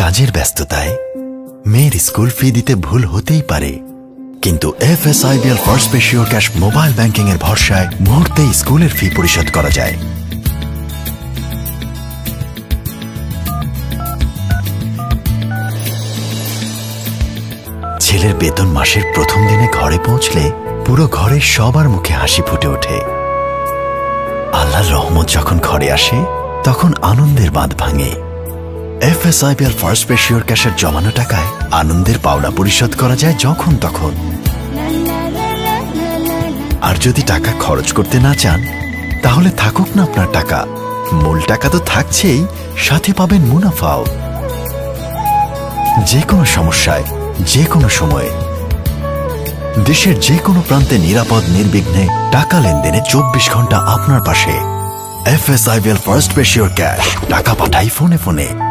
কাজের ব্যস্ততায় মেয়ের স্কুল ফি দিতে ভুল হতেই পারে, কিন্তু FSIBL first pay sure cash mobile banking এর ভরসায় মুহূর্তেই স্কুলের ফি পরিশোধ করা যায়। ছেলের বেতন মাসের প্রথম দিনে ঘরে পৌঁছলে পুরো ঘরের সবার মুখে হাসি ফুটে ওঠে। আল্লাহর রহমত যখন ঘরে আসে তখন আনন্দের বাঁধ ভাঙে। FSIBL ফার্স্ট পে শিওর ক্যাশের জমানো টাকায় আনন্দের পাওনা পরিশোধ করা যায় যখন তখন। আর যদি টাকা খরচ করতে না চান তাহলে থাকুক না আপনার টাকা, মূল টাকা তো থাকছেই, সাথে পাবেন মুনাফাও। যে কোনো সমস্যায় যে কোনো সময়ে দেশের যে কোনো প্রান্তে নিরাপদ নির্বিঘ্নে টাকা লেনদেনে 24 ঘন্টা আপনার পাশে। FSIBL first pay sure cash, টাকা পাঠাই ফোনে ফোনে।